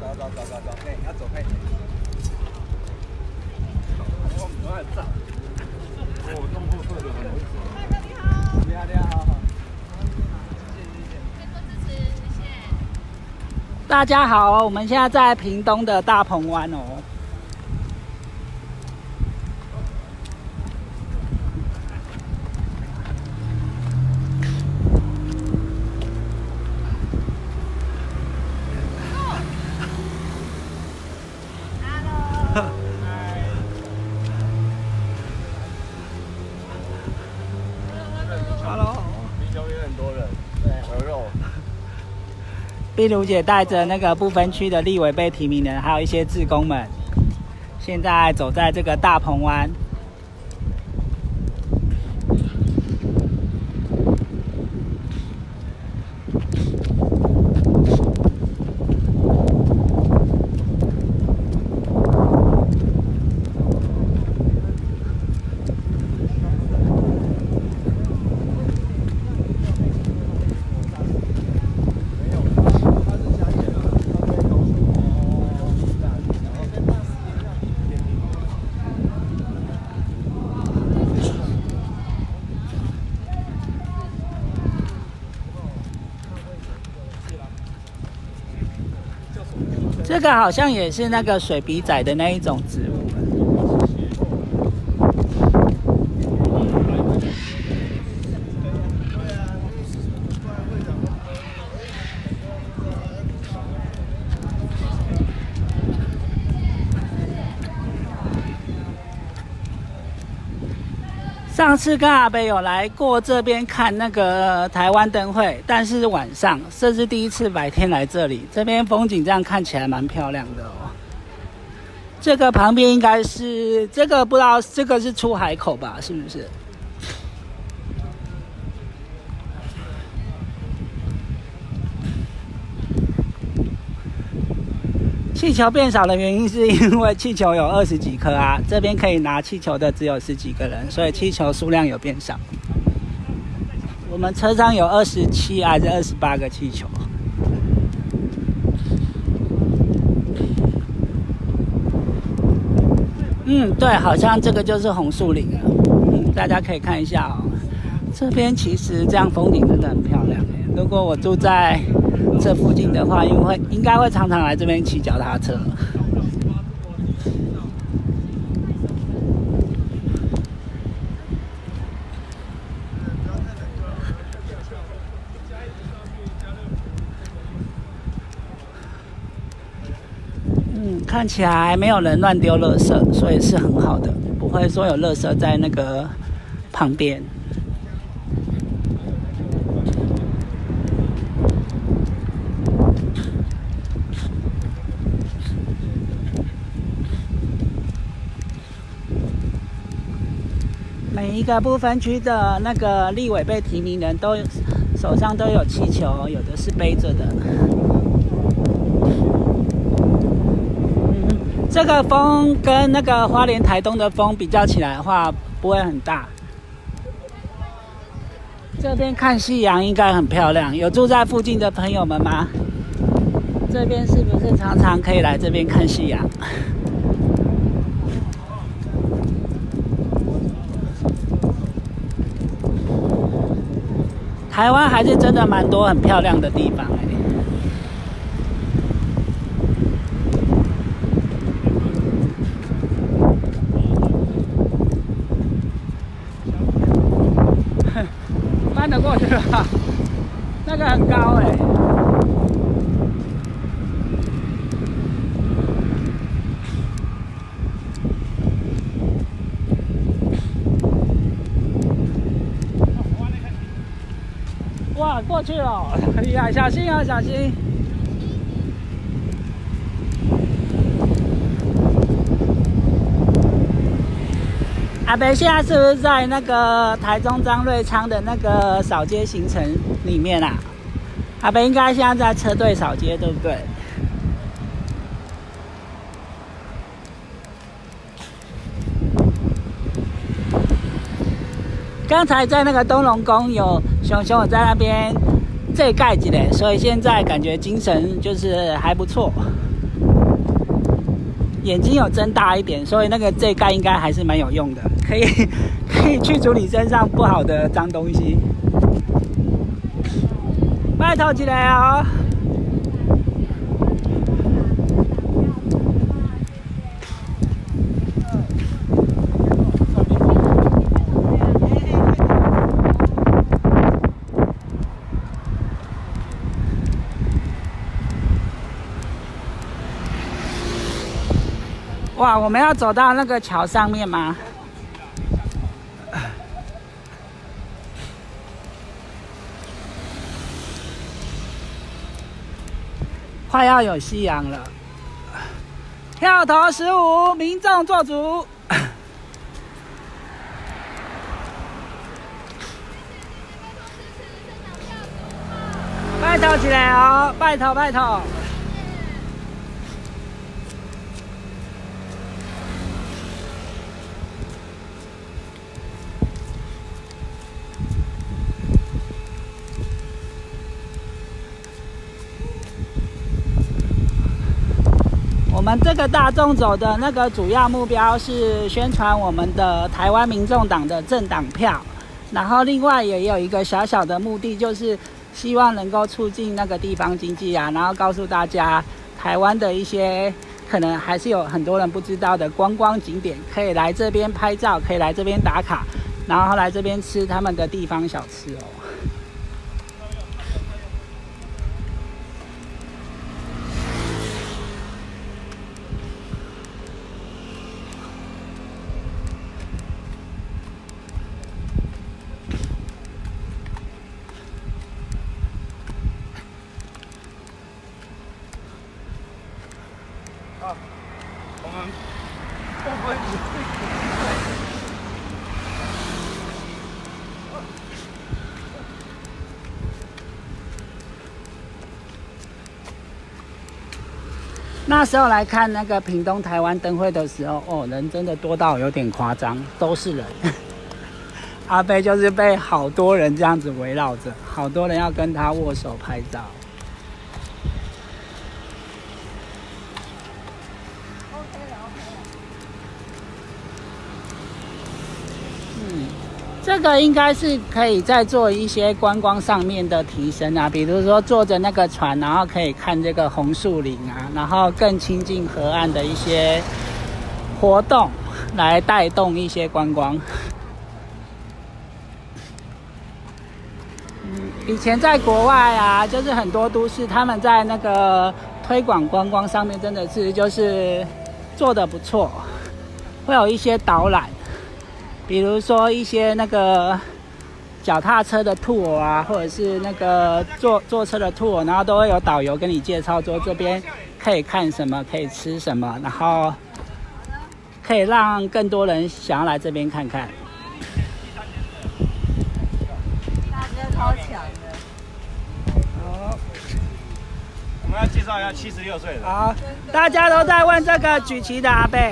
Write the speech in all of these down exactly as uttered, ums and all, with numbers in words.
走走走走，嘿，要走嘿。我唔爱走。哦，弄破色的很容易走。你好。你好，你好，好好。谢谢谢谢。谢谢。大家好，我们现在在屏东的大鹏湾哦。碧如姐带着那个不分区的立委被提名人，还有一些志工们，现在走在这个大鹏湾。这个好像也是那个水笔仔的那一种植物。上次跟阿北有来过这边看那个台湾灯会，但是晚上，这是第一次白天来这里。这边风景这样看起来蛮漂亮的哦。这个旁边应该是这个不知道，这个是出海口吧？是不是？气球变少的原因是因为气球有二十几颗啊，这边可以拿气球的只有十几个人，所以气球数量有变少。我们车上有二十七还是二十八个气球。嗯，对，好像这个就是红树林了。嗯，大家可以看一下哦。这边其实这样风景真的很漂亮耶。如果我住在这附近的话，因为应该会常常来这边骑脚踏车。嗯，看起来没有人乱丢垃圾，所以是很好的，不会说有垃圾在那个旁边。每一个不分区的那个立委被提名人都手上都有气球，有的是背着的。嗯，这个风跟那个花莲、台东的风比较起来的话，不会很大。这边看夕阳应该很漂亮，有住在附近的朋友们吗？这边是不是常常可以来这边看夕阳？台湾还是真的蛮多很漂亮的地方哎、欸。翻得过去吧？那个很高哎、欸。哇，过去了，厉害！小心啊，小心！阿北现在是不是在那个台中张瑞昌的那个扫街行程里面啊？阿北应该现在在车队扫街，对不对？刚才在那个东龙宫有熊熊，我在那边这盖子嘞，所以现在感觉精神就是还不错。 眼睛有睁大一点，所以那个这盖应该还是蛮有用的，可以可以去除你身上不好的脏东西。拜托起来哦！哇，我们要走到那个桥上面吗？快要有夕阳了，跳投十五，民众做主。拜托起来哦，拜托拜托。我们这个大众走的那个主要目标是宣传我们的台湾民众党的政党票，然后另外也有一个小小的目的，就是希望能够促进那个地方经济啊，然后告诉大家台湾的一些可能还是有很多人不知道的观光景点，可以来这边拍照，可以来这边打卡，然后来这边吃他们的地方小吃哦。 啊，我们会不会那时候来看那个屏东台湾灯会的时候，哦，人真的多到有点夸张，都是人。阿伯就是被好多人这样子围绕着，好多人要跟他握手拍照。这个应该是可以再做一些观光上面的提升啊，比如说坐着那个船，然后可以看这个红树林啊，然后更亲近河岸的一些活动，来带动一些观光。嗯，以前在国外啊，就是很多都市他们在那个推广观光上面真的是就是做得不错，会有一些导览。比如说一些那个脚踏车的 tour 啊，或者是那个坐坐车的 tour， 然后都会有导游跟你介绍说这边可以看什么，可以吃什么，然后可以让更多人想要来这边看看。 大哥超强的。 好，我们要介绍一下七十六岁的。 好，大家都在问这个举旗的阿伯。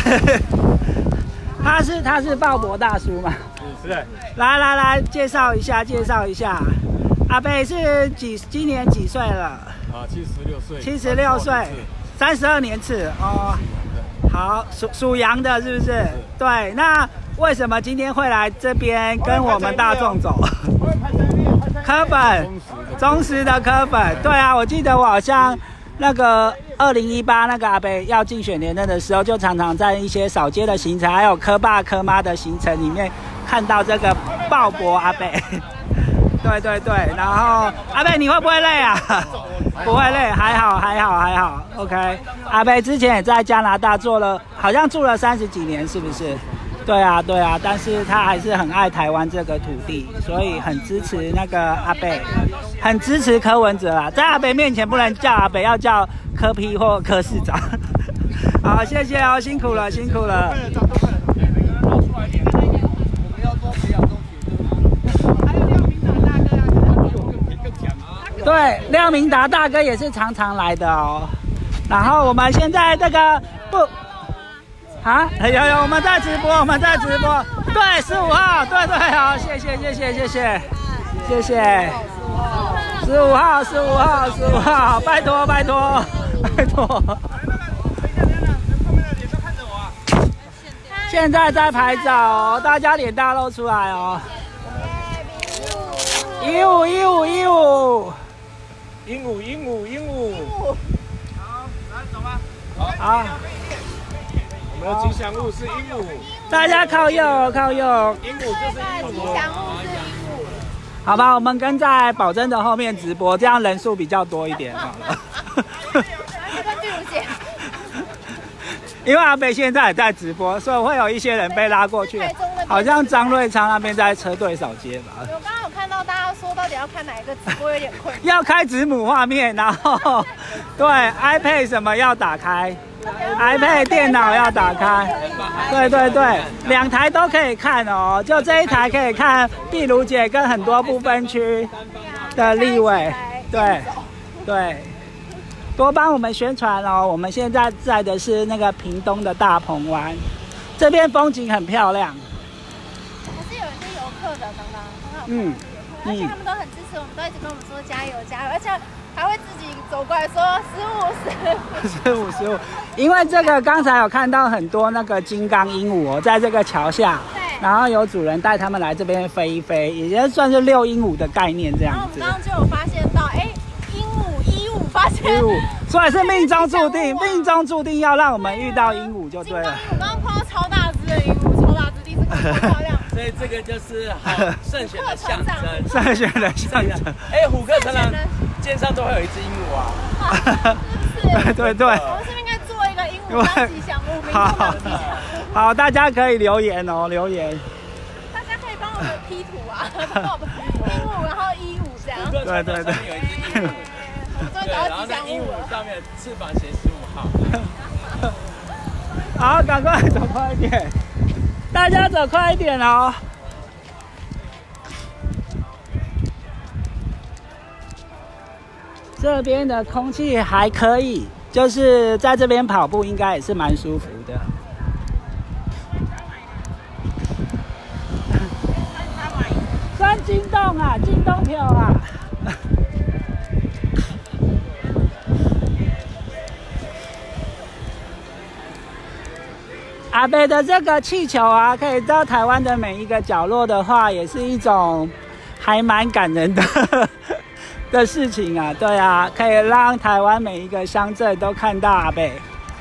他是他是鲍勃大叔嘛？ 是。 来来来，介绍一下，介绍一下。阿伯是几今年几岁了？ 啊，七十六岁。 七十六岁，三十二年次哦。好，属属羊的，是不是？是对。那为什么今天会来这边跟我们大众走？柯粉，忠实的柯粉。对啊，我记得我好像。那个二零一八那个阿伯要竞选连任的时候，就常常在一些扫街的行程，还有柯爸柯妈的行程里面看到这个鲍勃阿伯。对对对，然后阿伯你会不会累啊？不会累，还好还好还好。OK， 阿伯之前也在加拿大做了，好像住了三十几年，是不是？对啊对啊，但是他还是很爱台湾这个土地，所以很支持那个阿伯，很支持柯文哲啊。在阿伯面前不能叫阿伯，要叫柯 P 或柯市长。好，谢谢哦，辛苦了辛苦了。对，廖明达大哥也是常常来的哦。然后我们现在这个不。啊，有有，我们在直播，我们在直播。对，十五号，对对，好，谢谢谢谢谢谢谢谢。十五号，十五号，十五号，拜托拜托拜托。 现在在拍照哦，大家脸大露出来哦。一五一五一五， 鹦鹉鹦鹉鹦鹉。好，来走吧。 好。 我们的吉祥物是鹦鹉。 大家靠右靠右。 鹦鹉就是鹦鹉。 吉祥物是鹦鹉。 好吧，我们跟在宝珍的后面直播，这样人数比较多一点好了。 跟碧如姐。 因为阿北现在也在直播，所以会有一些人被拉过去。好像张瑞昌那边在车队扫街吧。 我刚刚有看到大家说，到底要看哪一个直播有点困难。 要开子母画面，然后对 iPad 什么要打开 ，iPad 电脑要打开，对对对，两台都可以看哦。就这一台可以看碧如姐跟很多不分区的立委，对对。多帮我们宣传哦！我们现在在的是那个屏东的大鹏湾，这边风景很漂亮。 还是有一些游客的，刚刚很好看， 嗯， 而且他们都很支持我们，都一直跟我们说加油加油，而且还会自己走过来说十五十十五十五。因为这个刚才有看到很多那个金刚鹦鹉哦，在这个桥下，然后有主人带他们来这边飞一飞，也就算是遛鹦鹉的概念这样子。 然后我们刚刚就有发现到，哎。发现， 所以是命中注定，命中注定要让我们遇到鹦鹉就对了。 我刚刚碰到超大只的鹦鹉，超大只，第一次看到漂亮。 所以这个就是好圣贤的象征， 圣贤的象征。 哎，虎克成长肩上都会有一只鹦鹉啊。 是， 对对对。 我们是不是应该做一个鹦鹉当吉祥物？好， 好，大家可以留言哦，留言。 大家可以帮我们 P 图啊，帮我们 P 图，然后一五这样。 对对对。 对，然后在鹦鹉上面翅膀写十五号。 好，赶快走快一点，大家走快一点哦。这边的空气还可以，就是在这边跑步应该也是蛮舒服的。酸金洞啊，金洞票啊。阿北的这个气球啊，可以到台湾的每一个角落的话，也是一种还蛮感人的的事情啊。对啊，可以让台湾每一个乡镇都看到阿北。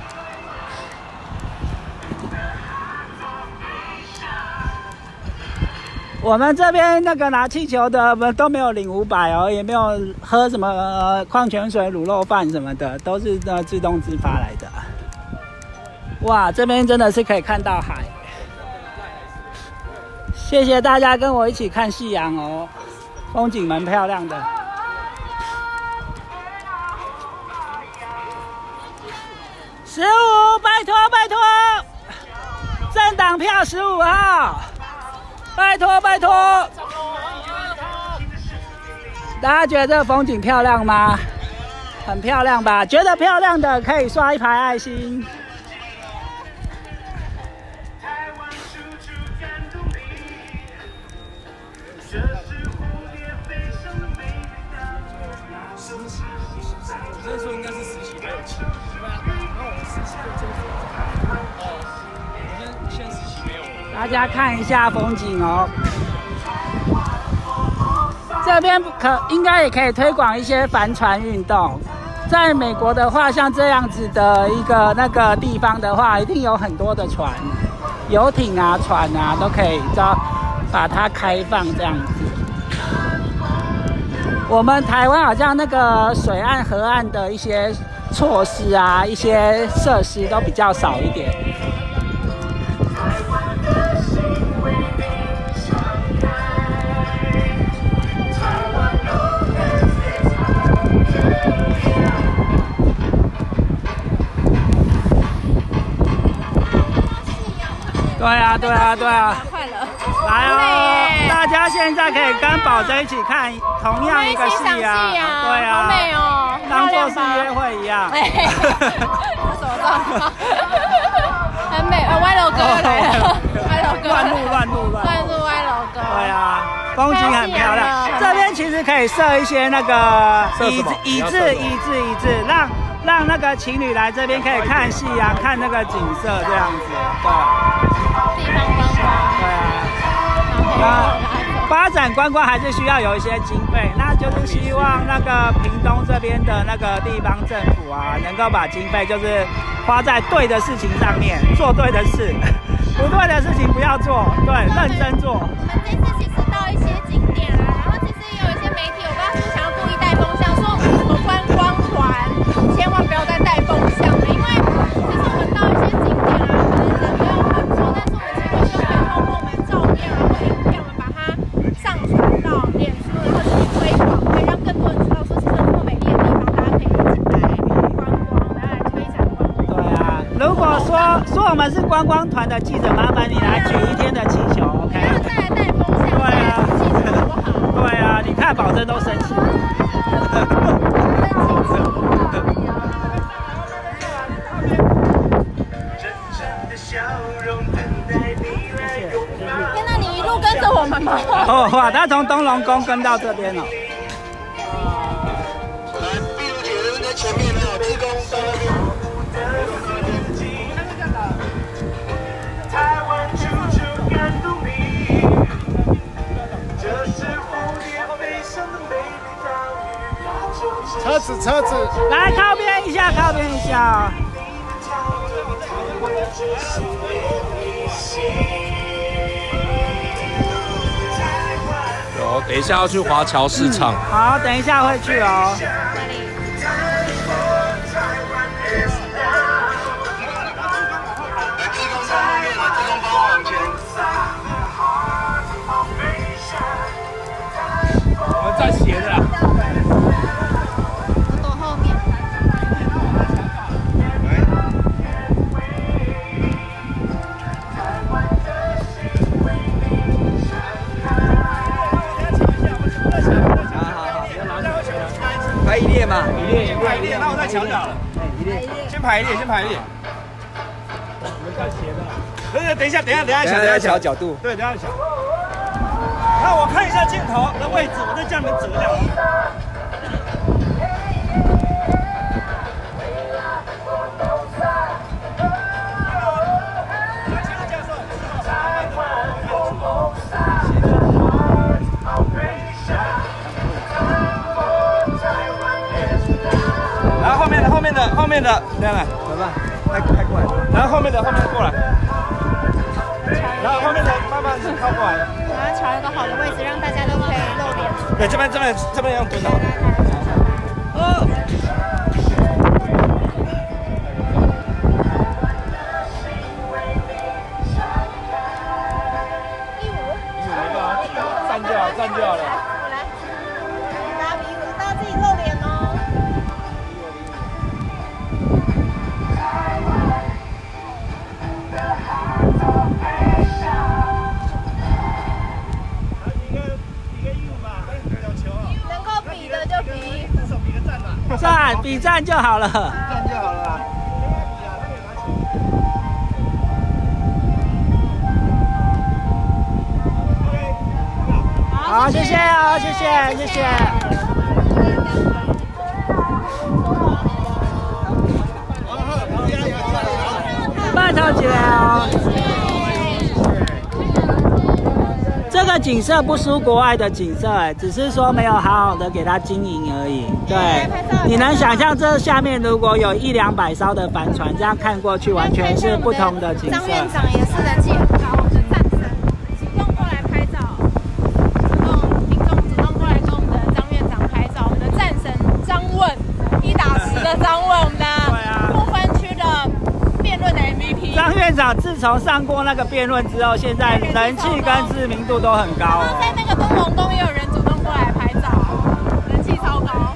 我们这边那个拿气球的都没有领五百哦，也没有喝什么矿泉水、卤肉饭什么的，都是呃自动自发来的。哇，这边真的是可以看到海。谢谢大家跟我一起看夕阳哦，风景蛮漂亮的。十五，拜托拜托，政党票十五号，拜托拜托。大家觉得这个风景漂亮吗？很漂亮吧？觉得漂亮的可以刷一排爱心。 那时候应该是实习没有钱，对啊，然后我们实习的这个，哦，我们现在实习没有。 大家看一下风景哦，这边可应该也可以推广一些帆船运动。在美国的话，像这样子的一个那个地方的话，一定有很多的船、游艇啊、船啊，都可以招把它开放这样子。我们台湾好像那个水岸、河岸的一些措施啊、一些设施都比较少一点。对啊，对啊，对啊。 快乐。 来哦，大家现在可以跟宝珍一起看同样一个戏啊，对啊， 好美哦， 当做是约会一样。 这什么状况？很美，呃，歪楼哥来了，歪楼哥， 乱入乱入乱入歪楼哥。 对啊，风景很漂亮。这边其实可以设一些那个椅子、椅子、椅子、椅子，让让那个情侣来这边可以看夕阳，看那个景色这样子，对。 地方观光。 对啊。那发展观光还是需要有一些经费，那就是希望那个屏东这边的那个地方政府啊，能够把经费就是花在对的事情上面，做对的事，不对的事情不要做，对，认真做。 我们这次其实到一些景点啊，然后其实也有一些媒体，我不知道是不是想要故意带风向，说我们观光团千万不要再带风向了，因为其实我们到一些景点啊，可能人没有很多，但是我们其实就可以透过我们照片啊或影片，我们把它上传到脸书，然后去推广，可以让更多人知道说，其实这么美丽的地方，大家可以一起来观光，然后来推展观光。 对啊，如果说说我们是观光团的记者，麻烦你来举一天的气球 ，OK？ 不要再来带风向， 对啊， 气球好不好？ 对啊，你看保证都生气。 天哪，你一路跟着我们吗？ 哦哇，他从东龙宫跟到这边哦。前面有提供的。 车子车子， 来靠边一下，靠边一下。 有，等一下要去华侨市场。 嗯、好，等一下会去哦。 我们站斜的啦。 我躲后面。 排一列嘛， 一列一排一列，那我再瞧瞧了。 哎，一列， 先排一列，先排一列。我们站斜的。等等，等一下，等一下，等一下， 等一下瞧角度。 对，等一下瞧。那我看一下镜头的位置，我再叫你们折两米。然后后面的后面的后面的这样来， 怎么办？太太过来。 然后后面的后面的过来，然后后面的慢慢靠过来。 然后找一个好的位置，让大家都可以露脸。 对，这边这边这边用蹲的。 哦。一五。 一五没办法，站就好，站就好了。 我来，大家比一五，大家自己露脸哦。 站比站就好了， 站就好了啦。 好，谢谢哦，谢谢，谢谢。拜托姐哦。这个景色不输国外的景色，哎，只是说没有好好的给它经营而已。对，你能想象这下面如果有一两百艘的帆船，这样看过去完全是不同的景色。 张院长也是人气很高，我们的战神主动过来拍照，主动民众主动过来跟我们的张院长拍照，我们的战神张问一打十的张问，我们的不分区的辩论的 M V P。 张院长自从上过那个辩论之后，现在人气跟知名度都很高哦。 在那个东龙宫也有人主动过来拍照，人气超高。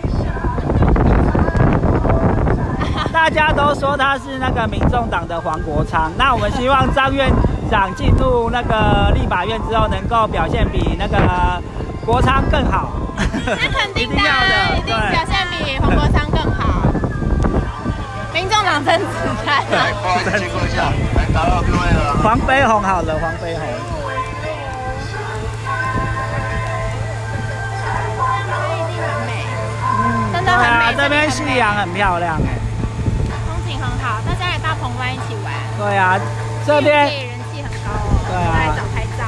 大家都说他是那个民众党的黄国昌，那我们希望张院长进入那个立法院之后，能够表现比那个国昌更好。 那肯定的，一定表现比黄国昌更好。民众党真子弹。 对，不好意思，经过一下，来打扰各位了。 黄飞鸿好了，黄飞鸿。 真的很美， 这边夕阳很漂亮哎。 澎湾一起玩。 对啊，这边人气很高哦， 对啊， 来找拍照。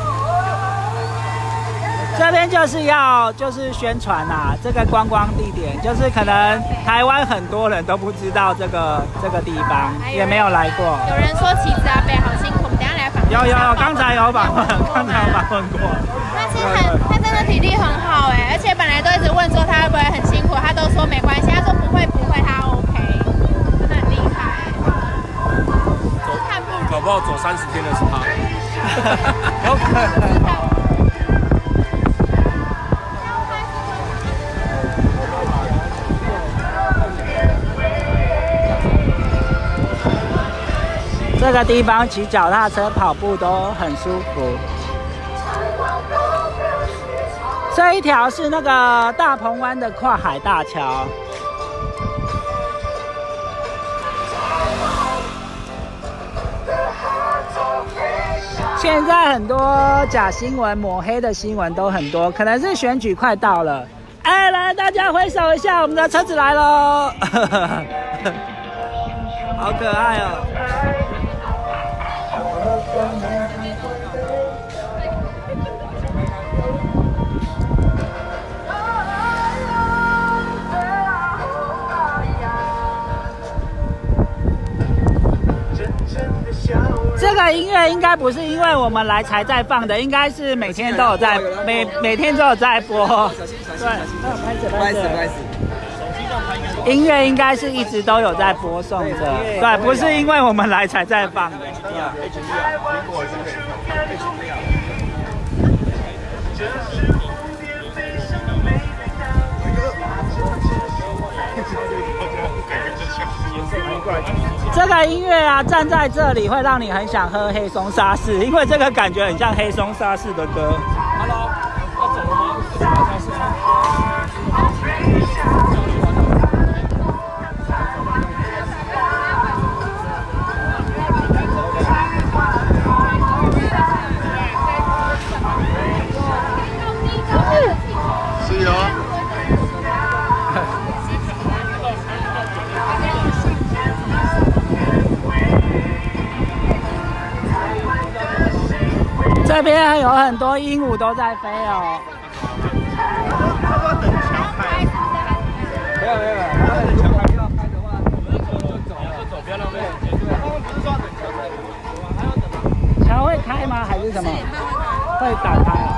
这边就是要就是宣传啊，这个观光地点，就是可能台湾很多人都不知道这个这个地方，也没有来过。 有人说旗子阿伯好辛苦，我们等一下来访问。 有有有，刚才有访问，刚才有访问过。 他其实很，他真的体力很好哎，而且本来都一直问说他会不会很辛苦，他都说没关系，他说不会不会，他 OK， 真的很厉害。走看步， 搞不好走三十天的是他。 有可能。这个地方骑脚踏车、跑步都很舒服。这一条是那个大鹏湾的跨海大桥。现在很多假新闻、抹黑的新闻都很多，可能是选举快到了。哎，来，大家挥手一下，我们的车子来喽！好可爱哦！这个音乐应该不是因为我们来才在放的，应该是每天都有在，每每天都有在播。 小心小心对， 小心！ 拍着不好意思不好拍意思。 着。音乐应该是一直都有在播送着，对，不是因为我们来才在放的。这个音乐啊，站在这里会让你很想喝黑松沙士，因为这个感觉很像黑松沙士的歌。 Hello， 要走了吗？什么超市吗？ 是哦。 这边有很多鹦鹉都在飞哦。 没有没有没有，他们等桥要拍的话，我们就走就走，不要浪费。他们不是说等桥才有，还要等。 桥会开吗？还是什么？会打开啊？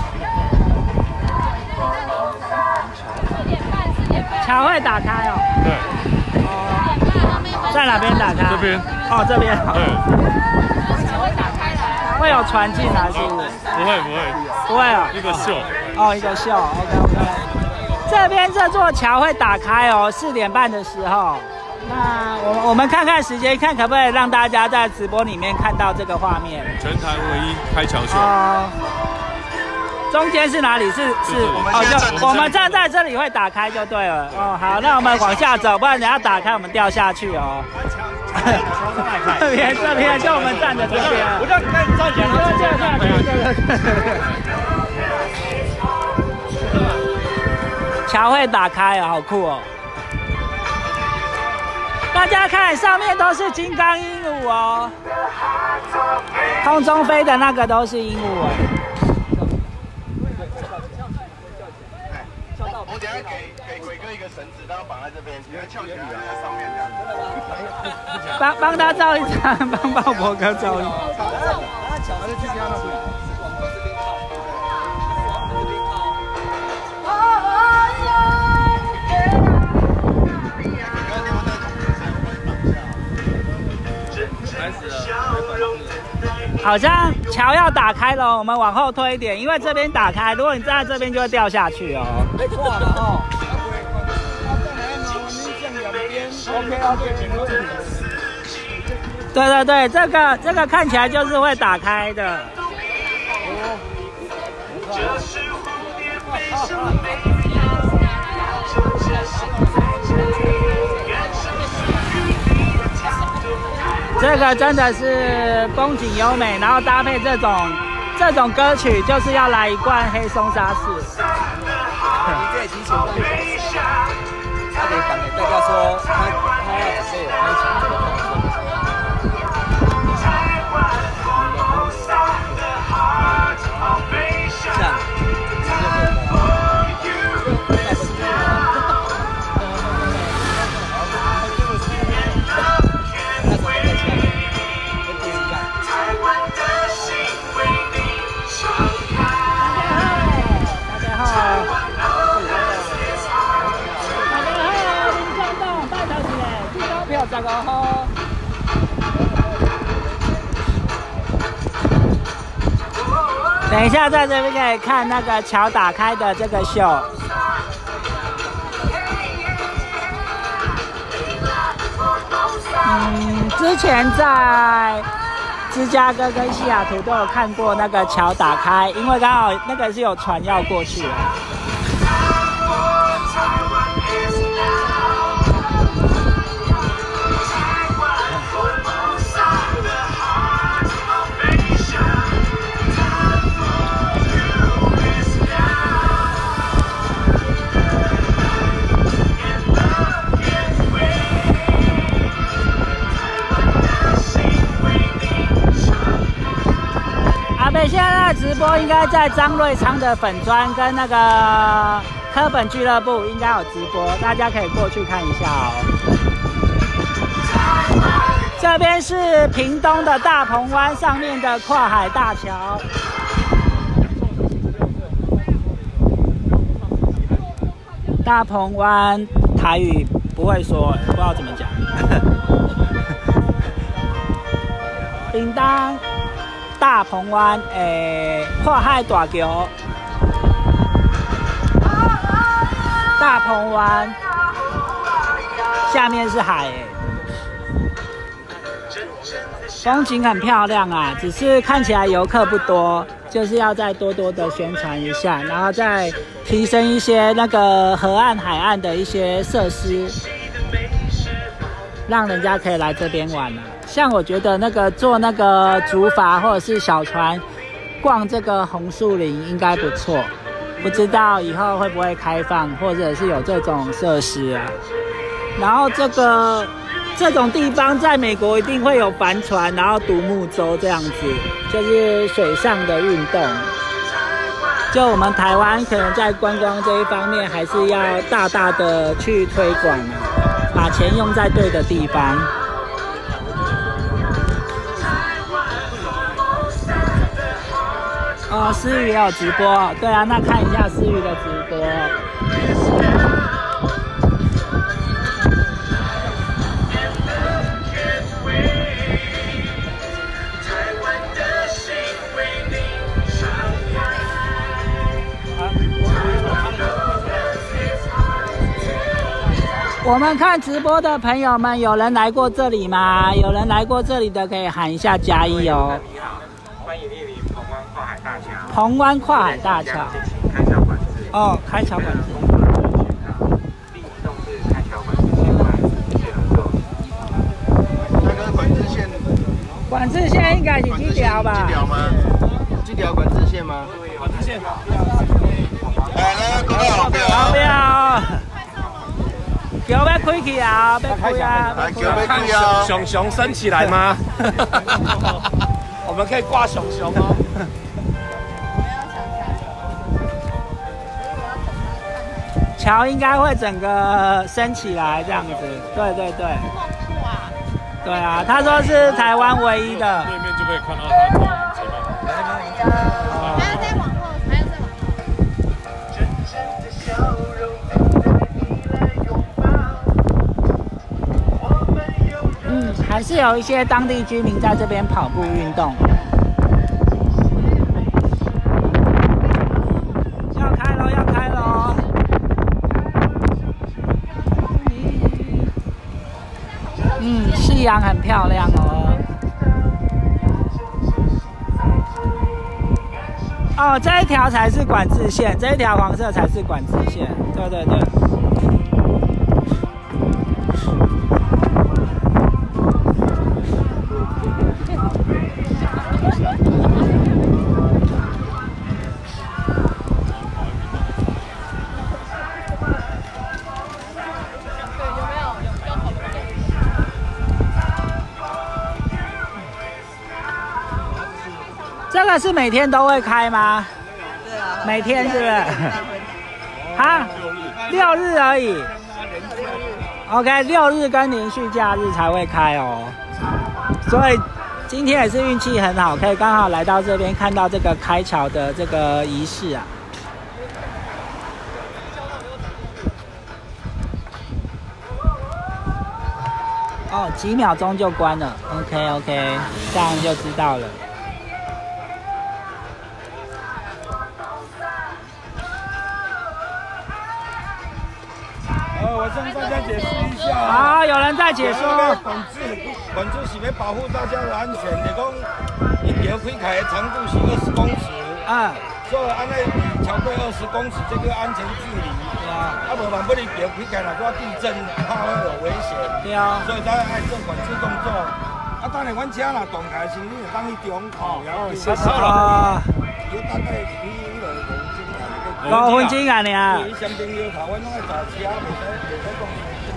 桥会打开哦。 对。 哦。在哪边打开？ 这边。 哦，这边。 对。 会有船进来是不是？ 不会不会。 不会啊。 一个秀。 哦，一个秀。OK OK。这边这座桥会打开哦，四点半的时候。那我我们看看时间，看可不可以让大家在直播里面看到这个画面。 全台唯一开桥秀。 哦。中间是哪里？是是哦，就我们站在这里会打开就对了。哦，好，那我们往下走，不然等下打开我们掉下去哦。这边这边就我们站的这边。 我这样看站起来， 就这样对对对。桥会打开啊，好酷哦！大家看，上面都是金刚鹦鹉哦，空中飞的那个都是鹦鹉哦。 我等下给给鬼哥一个绳子，然后绑在这边，你要翘起来在上面这样。 帮帮他照一张，帮鲍勃哥照一张。 那脚就去掉那边，往这边靠，往这边靠。 开始了。 好像桥要打开了，我们往后推一点，因为这边打开，如果你站在这边就会掉下去哦。 被挂了哦。OK OK， 没问题。 对对对，这个这个看起来就是会打开的。这个真的是风景优美，然后搭配这种这种歌曲，就是要来一罐黑松沙士。 你这已经前半小时，他得赶给大家说他他要准备有开场这个动作。 等一下，在这边可以看那个桥打开的这个秀。嗯，之前在芝加哥跟西雅图都有看过那个桥打开，因为刚好那个是有船要过去的。现在的直播应该在张瑞昌的粉专跟那个科本俱乐部应该有直播，大家可以过去看一下哦。这边是屏东的大鹏湾上面的跨海大桥。大鹏湾台语不会说，不知道怎么讲。屏东大鹏湾诶，跨海大桥，大鹏湾下面是海诶，风景很漂亮啊，只是看起来游客不多，就是要再多多的宣传一下，然后再提升一些那个河岸海岸的一些设施，让人家可以来这边玩啊。像我觉得那个坐那个竹筏或者是小船逛这个红树林应该不错，不知道以后会不会开放，或者是有这种设施啊。然后这个这种地方在美国一定会有帆船，然后独木舟这样子，就是水上的运动。就我们台湾可能在观光这一方面还是要大大的去推广啊，把钱用在对的地方。哦，思雨也有直播，对啊，那看一下思雨的直播。我们看直播的朋友们，有人来过这里吗？有人来过这里的可以喊一下加一哦。 欢迎莅临澎湾跨海大桥。 澎湾跨海大桥。 开桥管制。 哦，开桥管制。 另一栋是开桥管制线外，谢谢合作。 那个管制线， 管制线应该是几条吧？ 几条吗？几条管制线吗？ 管制线。 来，那个好不要？ 好不要。桥要开去啊！要开啊！ 来，桥要开啊！ 熊熊升起来吗？我们可以挂熊熊哦。 桥应该会整个升起来这样子，对对对。对啊，他说是台湾唯一的。 对面就可以看到他从前面。 还要再往后，还要再往后。 嗯，还是有一些当地居民在这边跑步运动。要开喽，要开喽！嗯，夕阳很漂亮哦。哦，这一条才是管制线，这一条黄色才是管制线。对对对。这个是每天都会开吗？ 对啊， 每天是不是？哈，六日而已。OK， 六日跟连续假日才会开哦。所以今天也是运气很好，可以刚好来到这边看到这个开桥的这个仪式啊。哦，几秒钟就关了。OK OK， 这样就知道了。 好，有人在解说。 管制，管制是要保护大家的安全。你讲，一条开开的长度是二十公尺， 嗯， 所以按那超过二十公尺这个安全距离。啊，无万不你条开开若做地震，怕会有危险。 对啊。 所以咱爱做管制动作。啊，当然，阮车若动开时，你就当去中口，然后谢谢啊。 有大概你迄个五五分钟啊，尔。 你相兵要求，阮拢爱坐车，袂使袂使讲。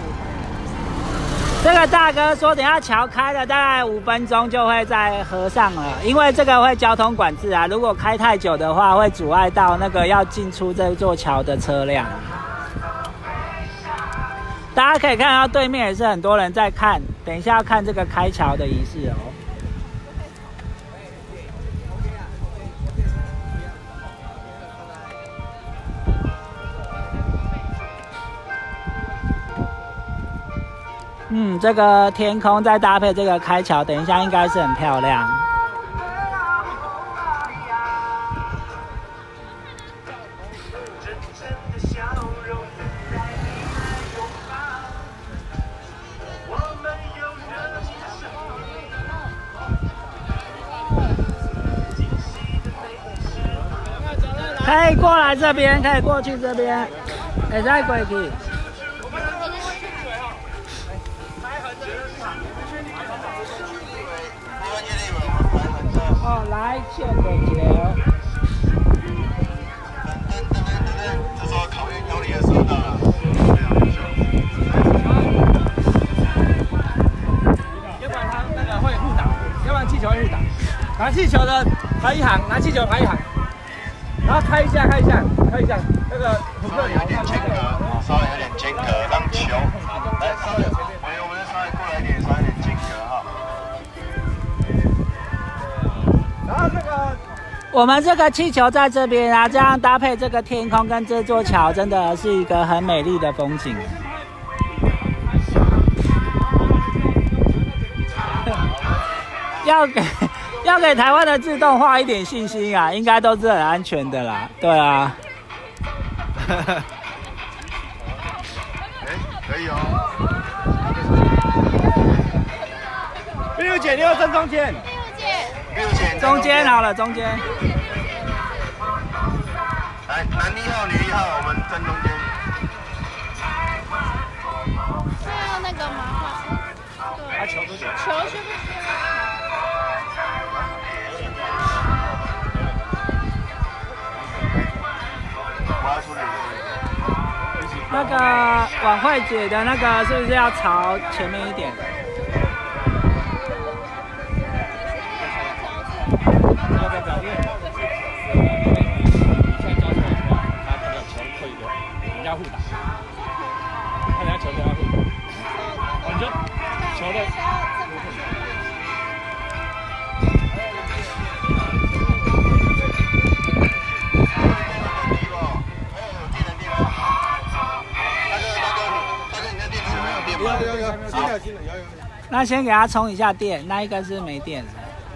这个大哥说，等下桥开了大概五分钟就会在河上了，因为这个会交通管制啊，如果开太久的话，会阻碍到那个要进出这座桥的车辆。大家可以看到对面也是很多人在看，等一下要看这个开桥的仪式哦。嗯，这个天空再搭配这个开桥，等一下应该是很漂亮。可以过来这边，可以过去这边，会使过去。哦，来切过去了。 这时候考验有你的时候到了。 要不然他那个会互打，要不然气球会互打。拿气球的排一行，拿气球排一行。然后开一下，开一下，开一下，那个稍微有点间隔，稍微有点间隔，让球来稍微，我们稍微过来一点，稍微有点间隔哈。 然后那个， 我们这个气球在这边啊，这样搭配这个天空跟这座桥，真的是一个很美丽的风景。要给。要给台湾的自动化一点信心啊，应该都是很安全的啦。对啊。 哎，可以哦。 六姐，你要站中间。 六姐， 中间好了，中间。 来，男一号、女一号，我们站中间。 是要那个吗？对。 他球不球？ 球是不是？ 那个晚会姐的那个是不是要朝前面一点？ 要不要表演？你现在交出来的话，他那个球会有人家互打，看人家球跟他互打，哦，你就球的。 有有有，新的新的有有。 那先给他充一下电，那一个是没电的。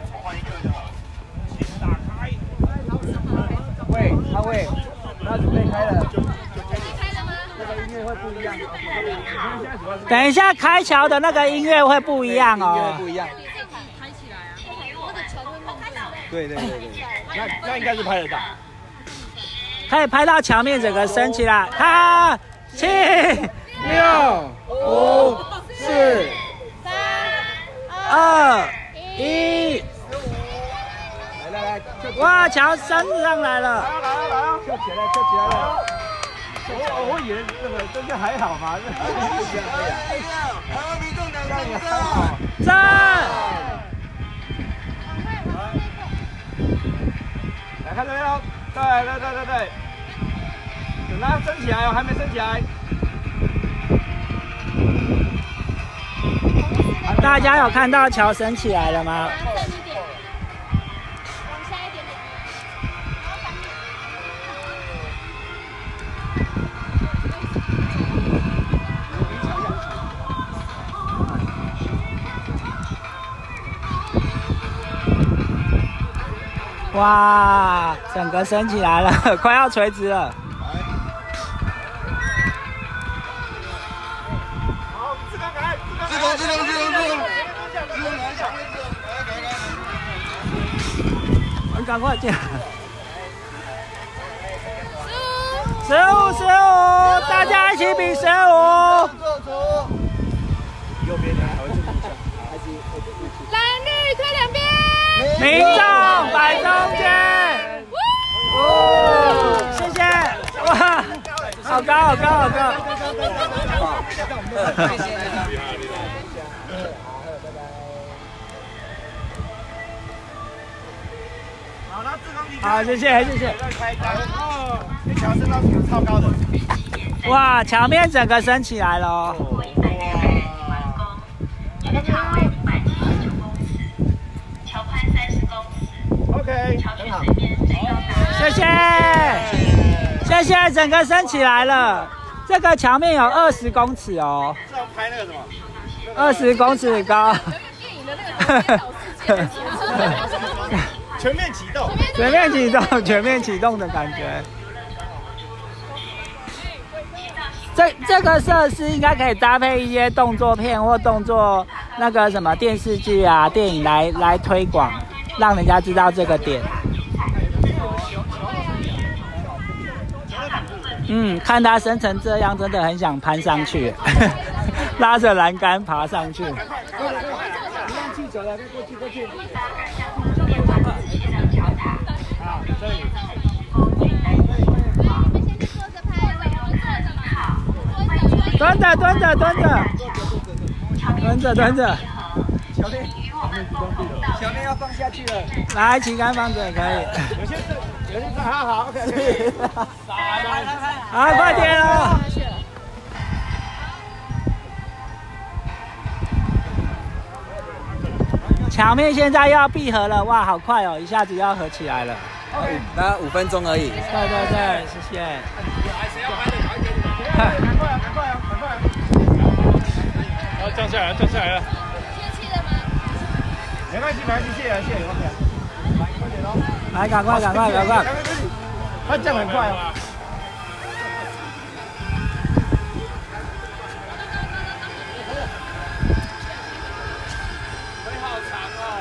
打开。喂，阿伟，那准备开了。 开了吗？ 那个音乐会不一样。 等一下开桥的那个音乐会不一样哦。 音乐不一样。 开起来啊！那个球会弄开到。 对对对对。那那应该是拍得到。 可以拍到桥面整个升起来。哈，七。 六五四三二一， 来来来， 哇，桥升上来了！ 来来来，跳起来跳起来了！我我以为这个这个还好嘛，这个台湾民众两个还好。 赞！ 来看这边哦，对对对对对，等它升起来哦，还没升起来。 大家有看到桥升起来了吗？ 正一点，往下一点点。 哇，整个升起来了，快要垂直了。 好，这个赶快进。十五，十五，大家一起比十五。 右边的还会去蓝绿推两边。 民众摆中间。哦，谢谢。哇，好高，好高，好高。好，谢谢，谢谢。 哦，那桥升到超高的。 哇，桥面整个升起来了哦。 OK， 很好。 谢谢，谢谢，整个升起来了。这个桥面有二十公尺哦。 是要拍那个什么？ 二十公尺高。 全面启动。 全面启动，全面启动的感觉。这这个设施应该可以搭配一些动作片或动作那个什么电视剧啊、电影来来推广，让人家知道这个点。嗯，看它升成这样，真的很想攀上去，拉着栏杆爬上去。气球了，过去过去。好，这里。蹲着蹲着蹲着，蹲着蹲着。 桥面，桥面要放下去了。 来，旗杆放着可以。 有些是，有些是，好好 ，OK。 好，快点了。桥面现在要闭合了，哇，好快哦，一下子要合起来了。 那五分钟而已。 对对对，谢谢。 谁要拍的赶紧赶快啊，赶快啊，赶快啊！要降下来，降下来了。 天气的吗？ 没关系，没关系，谢谢谢谢，快点，快点喽！ 来，赶快赶快赶快！ 它降很快哦。腿好长哦。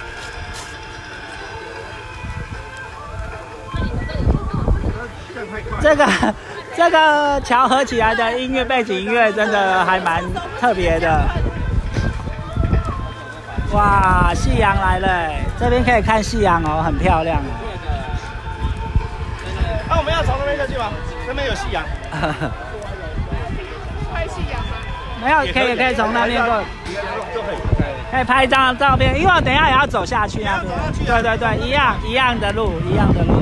这个这个桥合起来的音乐背景音乐真的还蛮特别的。哇，夕阳来了，这边可以看夕阳哦，很漂亮哦。 那我们要从那边下去吗？那边有夕阳。 拍夕阳吗？ 没有，可以可以从那边过，可以拍一张照片，因为我等一下也要走下去那边。对对对，一样一样的路，一样的路。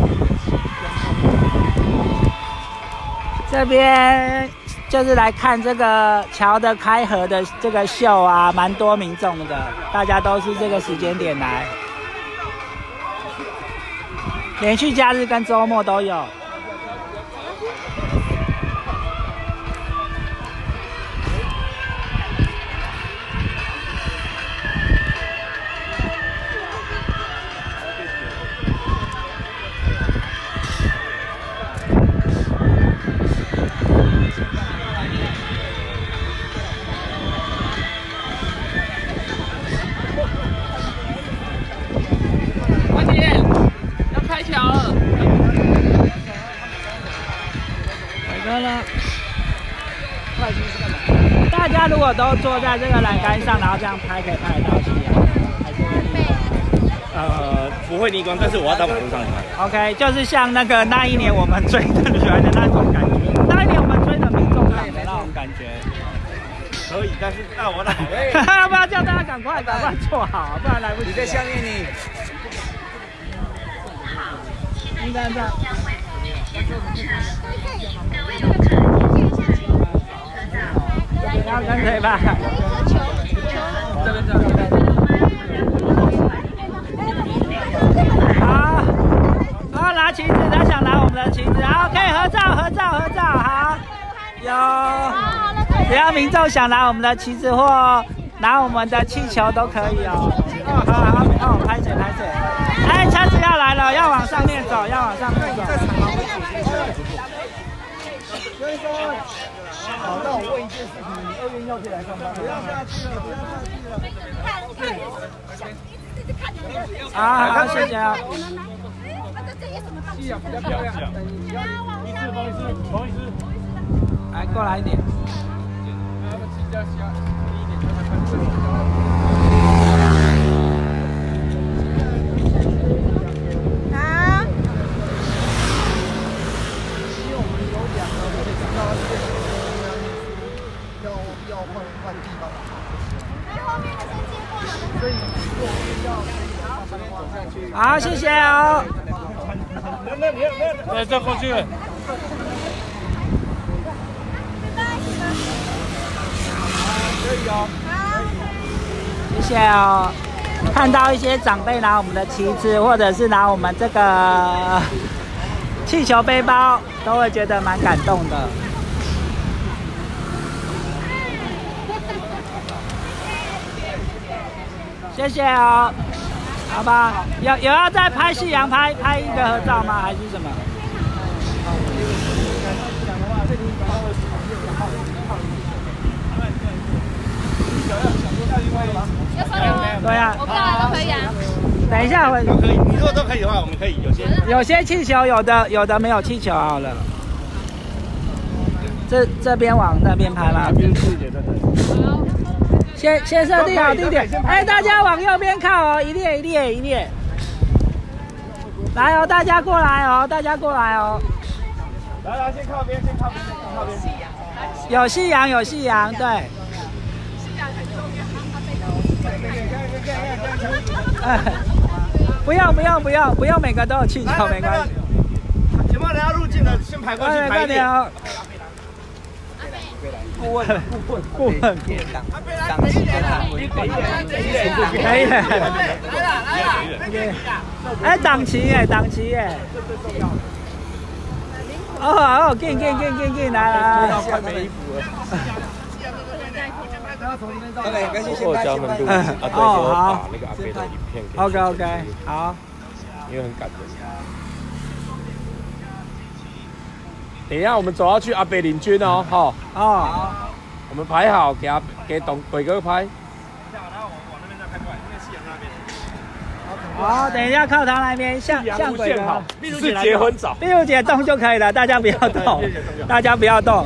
这边就是来看这个桥的开合的这个秀啊，蛮多民众的，大家都是这个时间点来，连续假日跟周末都有。大家如果都坐在这个栏杆上，然后这样拍，可以拍得到夕阳，还是呃，不会逆光，但是我要到马路上看。 OK， 就是像那个那一年我们追的女孩的那种感觉，那一年我们追的民众党的那种感觉。 可以，但是那我哪？ 要不要叫大家赶快赶快坐好，不然来不及。 你在下面你。 应该这样。不要跟谁吧。这边这边。好，好，拿旗子，他想拿我们的旗子，好，可以合照，合照，合照，好，有，只要民众想拿我们的旗子或拿我们的气球都可以哦。哦，好好好，拍水拍水。哎，车子要来了，要往上面走，要往上面走。先生，好，那我问一件事情，你二月要去来上班？不要下去了，不要下去了。看，看，想一直看你们。 好好，谢谢啊。 夕阳比较漂亮。一次，彭医师，彭医师， 来过来一点。 他们请教一下，低一点，让他看最后。 好。 因为我们有两个可以讲到这边，要要换换地方。 后面的先接过了。 所以如果我们要这边走下去。 好，谢谢哦。 那那你那那这过去。可以哦。 谢谢哦。看到一些长辈拿我们的旗帜，或者是拿我们这个气球背包，都会觉得蛮感动的。谢谢哦。好吧，有有要再拍夕阳拍拍一个合照吗？还是什么？对啊， 我不知道都可以啊。 等一下我都可以，你如果都可以的话，我们可以有些有些气球，有的有的没有气球好了。这这边往那边拍吗？先先设定好地点，哎，大家往右边靠哦，一列一列一列。来哦，大家过来哦，大家过来哦。 来来，先靠边，先靠边，先靠边。 有夕阳，有夕阳，对。 夕阳很重要。 哎，不用不用不用不用，每个都有气球，没关系。 有没有人要入境的？先排过去排一点。 顾问，顾问，顾问， 当当起来， 可以，可以，来了来了，哎，党旗耶，党旗耶，哦哦，进进进进进来来， 快没衣服了。 OK， 没关系，先拍先拍。 哦好， 那个阿贝的影片 ，OK OK， 好， 因为很感人。等一下，我们走要去阿北领军哦，哈。 哦， 我们排好，给阿给董鬼哥拍。 好，等一下靠他那边，像像鬼哥， 是结婚照， 碧如姐动就可以了，大家不要动，大家不要动。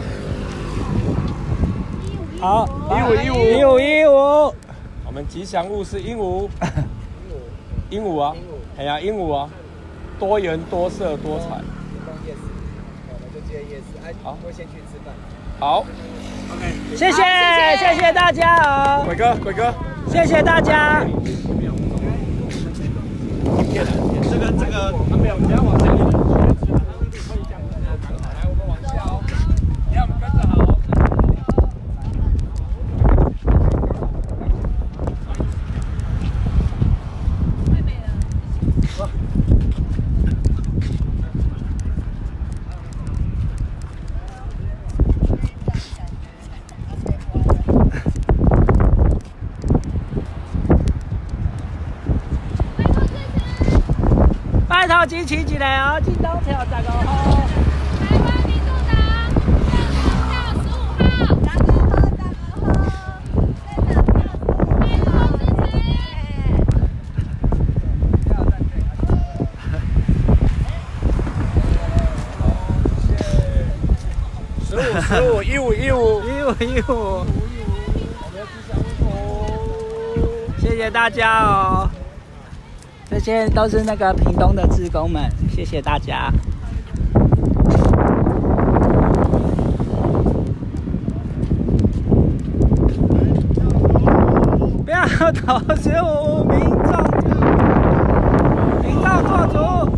好， 一五一五一五一五， 我们吉祥物是鹦鹉，鹦鹉啊，哎呀，鹦鹉啊，多元多色多彩。好， 我先去吃饭。 好 ，OK， 谢谢谢谢大家哦， 鬼哥鬼哥， 谢谢大家。 这个这个没有，你要往前一点。来，我们往下哦，你要我们跟着好。 拜托，支持一下哦，进东条十五號。 台湾民众党票十五号，十五號，十五號，拜托支持。 十五十五一五一五一五一五，谢谢大家哦。这些都是那个屏东的志工们，谢谢大家。不要投十五，民众，民众做主。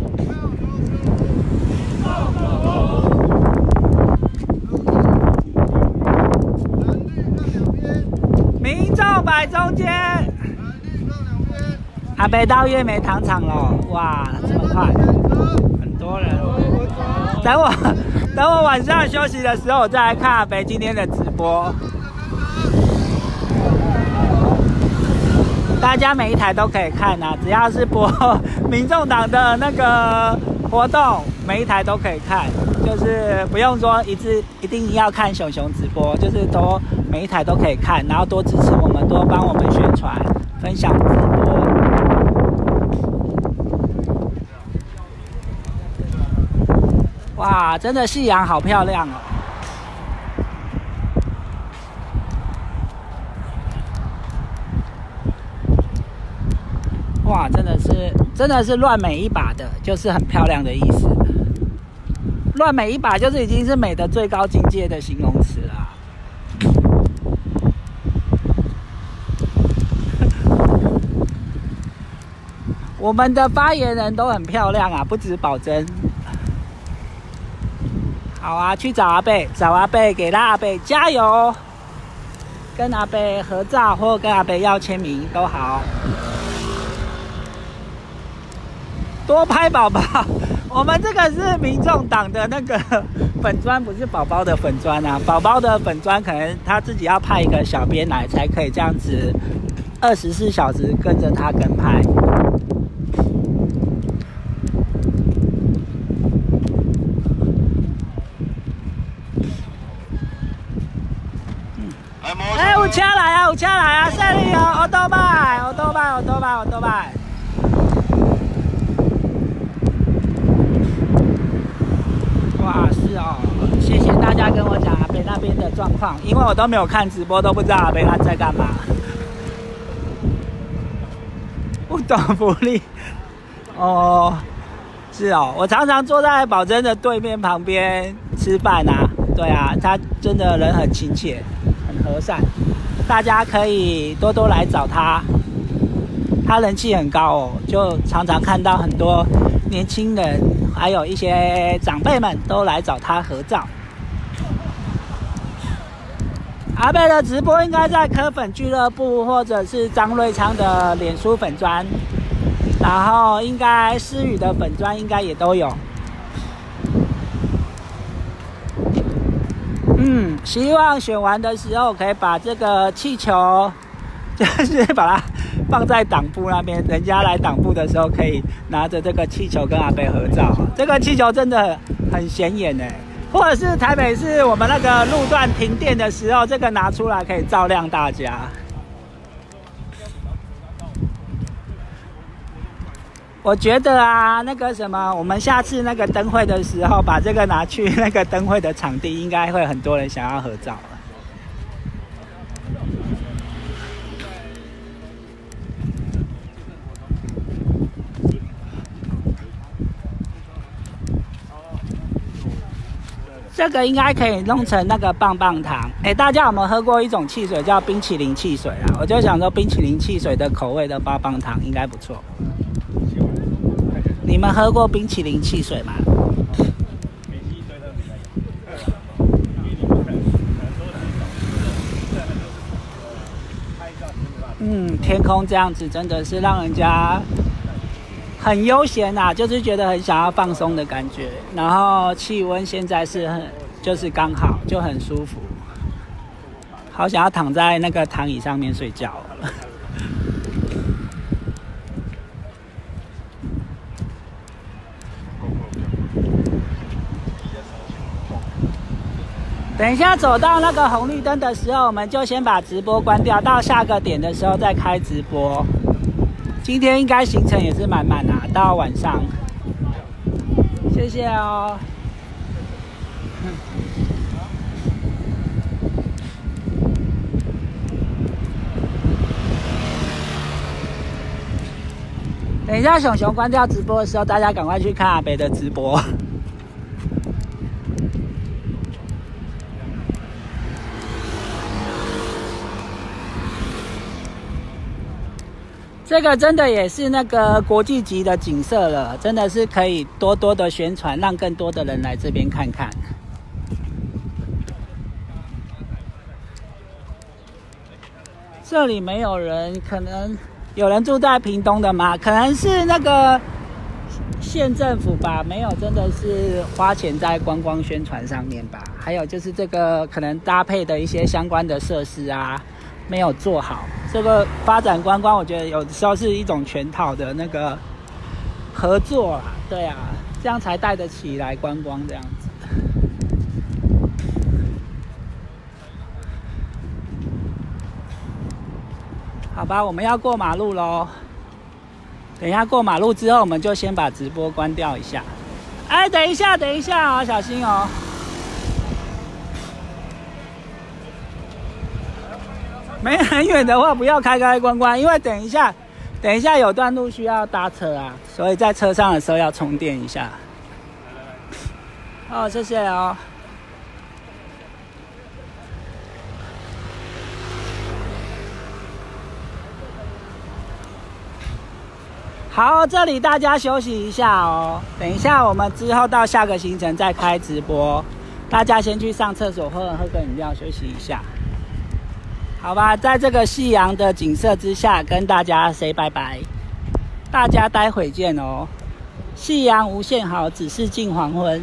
民众摆中间。阿北到月美糖厂了，哇，这么快，很多人。等我，等我晚上休息的时候，我再来看阿北今天的直播。大家每一台都可以看啊，只要是播民众党的那个活动，每一台都可以看，就是不用说一次一定要看熊熊直播，就是都每一台都可以看，然后多支持我们，多帮我们宣传、分享直播。 哇，真的夕阳好漂亮哦！哇，真的是真的是乱美一把的，就是很漂亮的意思。乱美一把就是已经是美的最高境界的形容词了。我们的发言人都很漂亮啊，不止宝珍。好啊，去找阿贝，找阿贝，给他阿贝加油，跟阿贝合照或跟阿贝要签名都好。多拍宝宝，我们这个是民众党的那个粉专，不是宝宝的粉专啊。宝宝的粉专可能他自己要派一个小编来，才可以这样子二十四小时跟着他跟拍。哎，有车来啊，有车来啊，胜利哦，欧多拜，欧多拜，欧多拜，欧多拜。哇，是哦，谢谢大家跟我讲阿北那边的状况，因为我都没有看直播，都不知道阿北他在干嘛。不懂福利哦，是哦，我常常坐在宝珍的对面旁边吃饭啊，对啊，他真的人很亲切。很和善，大家可以多多来找他，他人气很高哦，就常常看到很多年轻人，还有一些长辈们都来找他合照。阿贝的直播应该在科粉俱乐部或者是张瑞昌的脸书粉专，然后应该思雨的粉专应该也都有。嗯，希望选完的时候可以把这个气球，就是把它放在党部那边，人家来党部的时候可以拿着这个气球跟阿北合照。这个气球真的很显眼哎，或者是台北市我们那个路段停电的时候，这个拿出来可以照亮大家。我觉得啊，那个什么，我们下次那个灯会的时候，把这个拿去那个灯会的场地，应该会很多人想要合照。这个应该可以弄成那个棒棒糖。哎，大家有没有喝过一种汽水叫冰淇淋汽水啊？我就想说，冰淇淋汽水的口味的棒棒糖应该不错。你们喝过冰淇淋汽水吗？嗯，天空这样子真的是让人家很悠闲啊，就是觉得很想要放松的感觉。然后气温现在是很就是刚好，就很舒服，好想要躺在那个躺椅上面睡觉了。等一下走到那个红绿灯的时候，我们就先把直播关掉，到下个点的时候再开直播。今天应该行程也是满满啊，到晚上。谢谢哦。等一下熊熊关掉直播的时候，大家赶快去看阿北的直播。这个真的也是那个国际级的景色了，真的是可以多多的宣传，让更多的人来这边看看。这里没有人，可能有人住在屏东的吗？可能是那个县政府吧，没有真的是花钱在观光宣传上面吧。还有就是这个可能搭配的一些相关的设施啊，没有做好。这个发展观光，我觉得有时候是一种全套的那个合作啦，对啊，这样才带得起来观光这样子。好吧，我们要过马路咯。等一下过马路之后，我们就先把直播关掉一下。 哎，等一下，等一下哦，小心哦。没很远的话，不要开开关关，因为等一下，等一下有段路需要搭车啊，所以在车上的时候要充电一下。哦，谢谢哦。好，这里大家休息一下哦。等一下，我们之后到下个行程再开直播，大家先去上厕所或者喝个饮料休息一下，好吧？在这个夕阳的景色之下，跟大家 say 拜拜，大家待会见哦。夕阳无限好，只是近黄昏。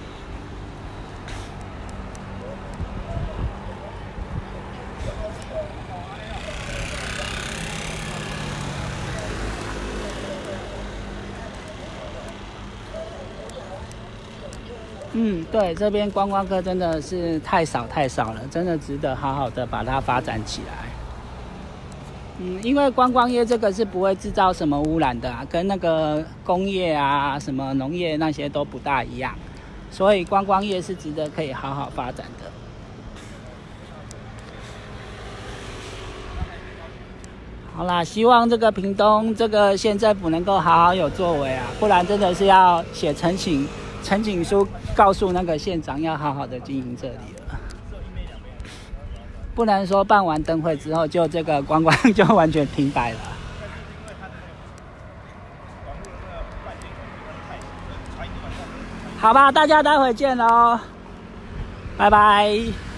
嗯，对，这边观光客真的是太少太少了，真的值得好好的把它发展起来。嗯，因为观光业这个是不会制造什么污染的啊，跟那个工业啊、什么农业那些都不大一样，所以观光业是值得可以好好发展的。好啦，希望这个屏东这个县政府能够好好有作为啊，不然真的是要写陈情。陈情书告诉那个县长要好好的经营这里了，不能说办完灯会之后就这个观光就完全停摆了。好吧，大家待会见喽，拜拜。